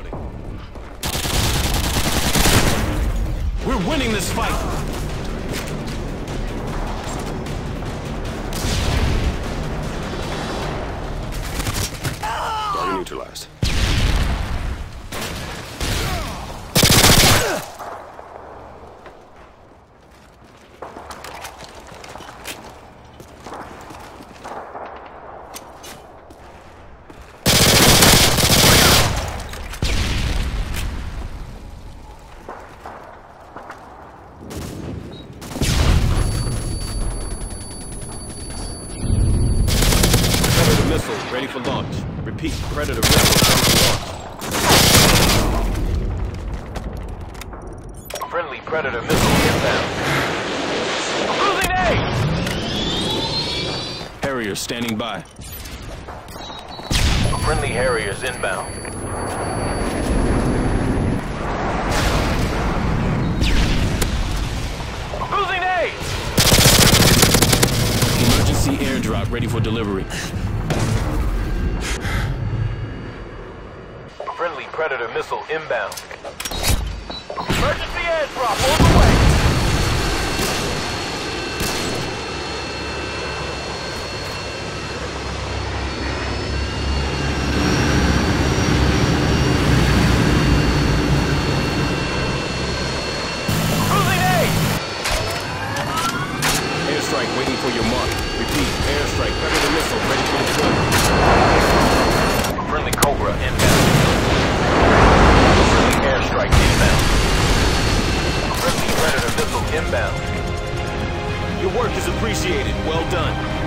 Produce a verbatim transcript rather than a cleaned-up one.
Reloading. We're winning this fight! Target neutralized. Missile ready for launch. Repeat, Predator missile ready for launch. Friendly Predator missile inbound. Losing A! Harrier standing by. Friendly Harriers inbound. Losing A! Emergency airdrop ready for delivery. Friendly Predator missile inbound. Emergency airdrop on the way! Losing A! Airstrike waiting for your mark. Repeat, airstrike, Predator missile ready for deployment. Friendly Cobra inbound. Friendly airstrike inbound. Friendly Predator missile inbound. Your work is appreciated. Well done.